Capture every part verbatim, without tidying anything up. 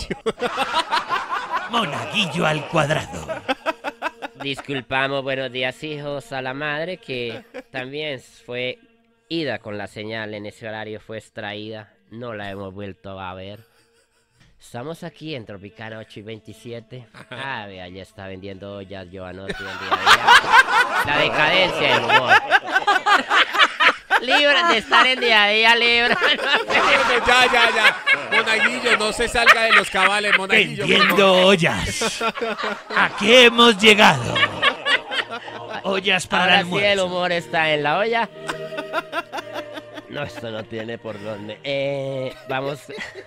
Monaguillo. Monaguillo al cuadrado. Disculpamos, buenos días, hijos, a la madre que también fue ida con la señal en ese horario, fue extraída. No la hemos vuelto a ver. Estamos aquí en Tropicana ocho y veintisiete. Ah, vea, ya está vendiendo ollas Giovanotti en día a día. La decadencia del humor. Libra de estar en día a día, Libra. Ya, ya, ya. Monaguillo, no se salga de los cabales, Monaguillo. Vendiendo ollas. ¿A qué hemos llegado? Ollas para Ahora el sí almuerzo. el humor está en la olla. No, esto no tiene por dónde. Eh, vamos.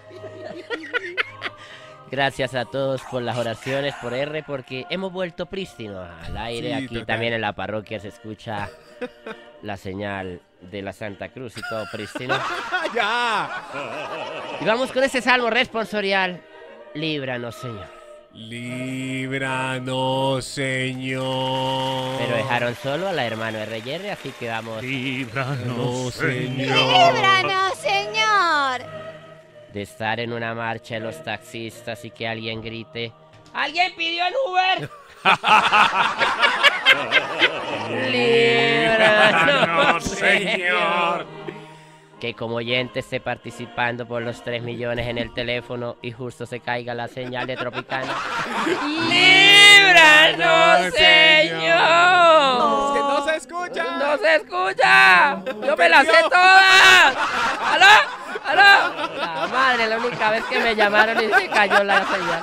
Gracias a todos por las oraciones, por R, porque hemos vuelto prístinos al aire. Sí, Aquí total. también en la parroquia se escucha la señal de la Santa Cruz y todo prístino. Ya. Y vamos con ese salmo responsorial. Líbranos, Señor. Líbranos, Señor. Pero dejaron solo a la hermana R R, así que vamos. Líbranos, Señor. ¡Líbranos, Señor! De estar en una marcha de los taxistas y que alguien grite: ¡Alguien pidió el Uber! ¡Líbranos, Señor! Que como oyente esté participando por los tres millones en el teléfono y justo se caiga la señal de Tropicana. ¡Líbranos, Señor! Que no se escucha. ¡No se escucha! ¡Yo me las sé todas! ¡Aló! ¡Aló! La madre, la única vez que me llamaron y se cayó la señal.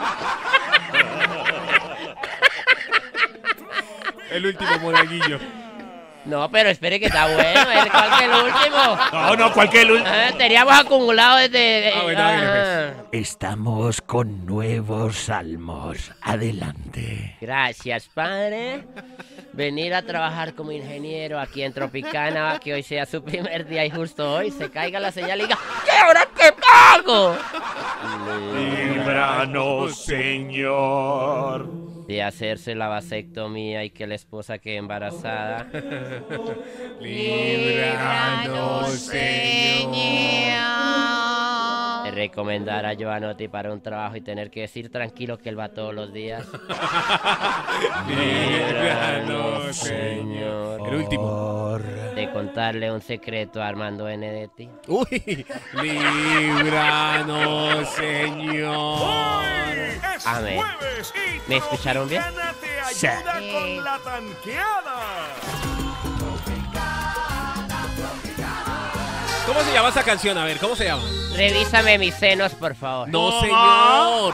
El último, Monaguillo. No, pero espere que está bueno, ¿eh? ¿Cuál que el último? No, no, cualquier último. Ah, teníamos acumulado desde... Ah, bueno, hágale, Ajá. Estamos con nuevos salmos. Adelante. Gracias, padre. Venir a trabajar como ingeniero aquí en Tropicana, que hoy sea su primer día y justo hoy se caiga la señal y diga: ¿qué ahora qué pago? Líbranos, Señor. De hacerse la vasectomía y que la esposa quede embarazada. Líbranos, Señor. De recomendar a Giovanotti para un trabajo y tener que decir tranquilo que él va todos los días. Líbranos, Señor. El último. De contarle un secreto a Armando Benedetti. Uy. Líbranos, Señor. Amén. ¿Me escucharon bien? Sí. Sí. ¿Cómo se llama esa canción? A ver, ¿cómo se llama? Revísame mis senos, por favor. No, señor.